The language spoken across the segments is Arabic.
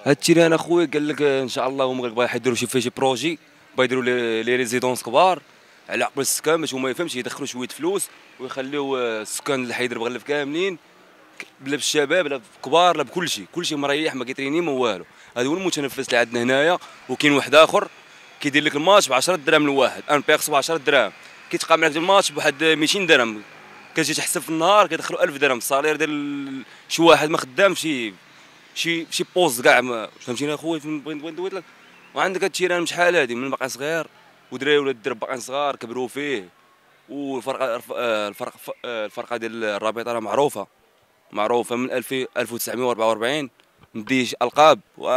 هاد التيران اخويا قال لك ان شاء الله هما باغي يديروا شي بروجي، باغي يديروا لي ريزيدونس كبار على عقب السكان باش هما يفهمش يدخلوا شويه فلوس ويخليو السكان اللي حيدير بغلف كاملين لا بالشباب لا كبار لا كلشي مريح ما كيتريني ما والو. هذا هو المتنفس اللي عندنا هنايا. وكاين واحد اخر كيدير لك الماتش ب 10 دراهم الواحد، ان بيرسو ب 10 دراهم، كيتقام معك الماتش بواحد 200 درهم، كتجي تحسب في النهار كيدخلوا 1000 درهم الصالير ديال شي واحد ما خدامش شي بوز كاع فهمتيني اخويا فين بغيت ندوي لك. وعندك هاد التيران شحال هادي من باقي صغير ودراري ولاد الدرب باقيين صغار كبروا فيه. الفرقه ديال الرابطه راه معروفه من 1944 نديش القاب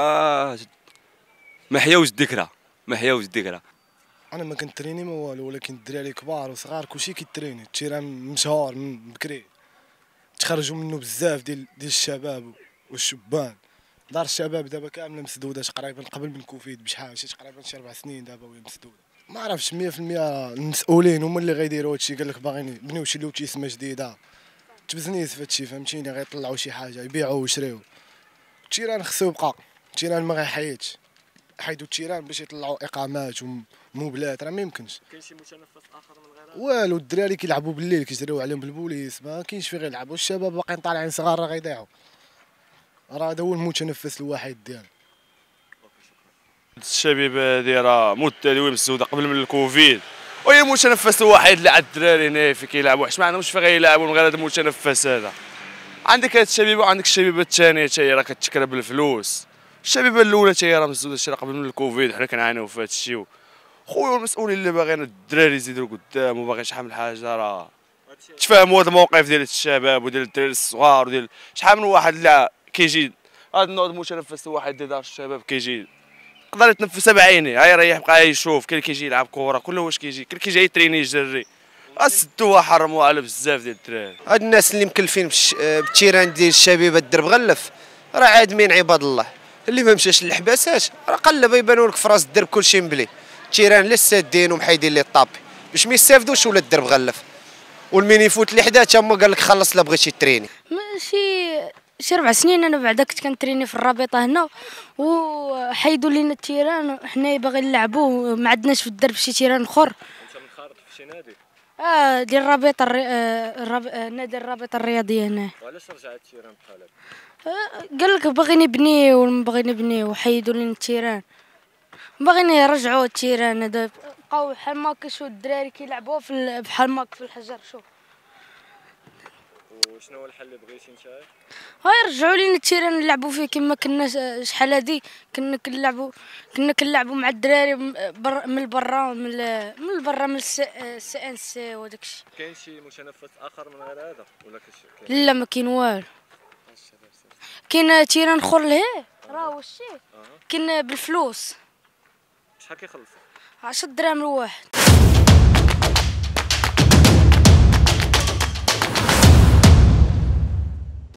ما حياوش الذكرى ما حياوش الذكرى. انا ما كنتريني ما والو، ولكن الدراري كبار وصغار كلشي كيتريني. التيران مشهور من بكري، تخرجوا منه بزاف ديال الشباب والشبان. دار الشباب دابا كامله مسدوده تقريبا قبل من كوفيد بشحال شي تقريبا شي 4 سنين دابا وهي مسدوده. ما عرفتش 100% المسؤولين هما اللي غيديروا هادشي. قال لك باغيين يبنيو شي لوتيسمه جديده تبزنيت في هادشي فهمتيني، غيطلعوا شي حاجه يبيعوا ويشريو. التيران خصو يبقى، التيران ما غيحيدش. حيدوا التيران باش يطلعوا اقامات وموبلات، راه ما يمكنش. كاين شي متنفس اخر من غير هذا؟ والو الدراري كيلعبوا بالليل كيجريو عليهم بالبوليس، ما كاينش فين غيلعبوا. الشباب باقيين طالعين صغار راه غيضيعوا. راه هذا هو المتنفس الوحيد ديالنا. الشبيبه هذه راه متداوي مسوده قبل من الكوفيد، وهي المتنفس الوحيد اللي عند الدراري هنا في كيلعبوا، حيت ما عندهمش فين غيلعبوا من غير هذا المتنفس هذا. عندك هاد الشبيبه وعندك الشبيبه الثانيه حتى هي راه كتكرب الفلوس. الشبيبه الاولى حتى هي راه مسوده شي قبل من الكوفيد، حنا كنعانيو في هذا الشيء. خويا المسؤولين اللي باغيين الدراري يزيدوا قدام وباغي شحال من حاجه راه تفهموا هذا الموقف ديال الشباب وديال الدراري الصغار وديال شحال من واحد لا كيجي هذا النوع المتنفس الواحد ديال دار الشباب كيجي يقدر يتنفسها بعينيه، هاي يريح بقى يشوف. كاين كيجي يلعب كره كله واش كيجي، كاين كيجي يتريني يجري. سدوها حرموها على بزاف ديال الدراري. هاد الناس اللي مكلفين بالتيران ديال الشبيبه الدرب غلف راه عادمين عباد الله. اللي ما مشاش للحباسات راه قلب يبانوا لك في راس الدرب كلشي مبلي. التيران لا سادين ومحيدين لي الطابي باش ما يستافدوش ولا الدرب غلف. والمين يفوت اللي حداه تما قال لك خلص لا بغيتي تريني. شي 4 سنين انا بعدا كنت كنتريني في الرابطه هنا، وحيدوا لينا التيران حنايا باغي نلعبوه، ما عندناش في الدرب شي تيران اخر. انت منخرط في شي نادي؟ ديال الرابطه نادي الرابطه الرياضيه هنا. وعلاش رجعت التيران بحال هكا؟ قال لك باغي نبنيو وباغي نبنيو وحيدوا لينا التيران، باغيين يرجعوا التيران. هذا بقاو بحال ما هكا شو الدراري كيلعبوا بحال ما هكا في الحجر. شوف وشنو هو الحل اللي بغيتي نتايا؟ هاي رجعوا لينا التيران نلعبوا فيه كما كنا شحال هادي. كنا كنلعبوا مع الدراري من برا من السي ان سي وداك الشيء. كاين شي متنفس اخر من غير هذا ولا لا ما كاين والو. كاين تيران اخر لهيه راه واش كاين بالفلوس. شحال كيخلصوا؟ 10 دراهم الواحد.